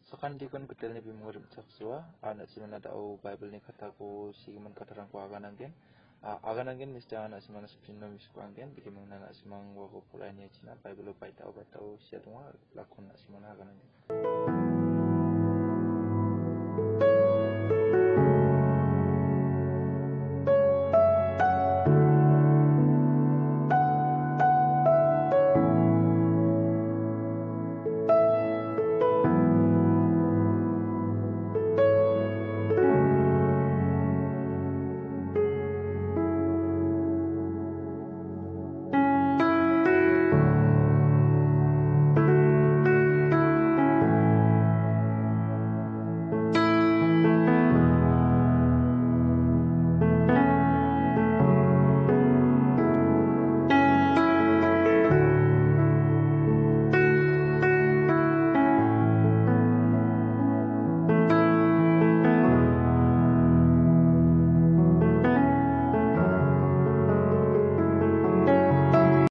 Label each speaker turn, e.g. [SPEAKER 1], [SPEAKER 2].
[SPEAKER 1] Sakan di kon ketel ni bimur saksua anak si mana tau Bible ni kataku si man katarang ko agan angin mesti anak si mana sepino misku angin bikin anak si mang wako pulai ni Cina Bible pai tau siya tunga lakon si mana agan angin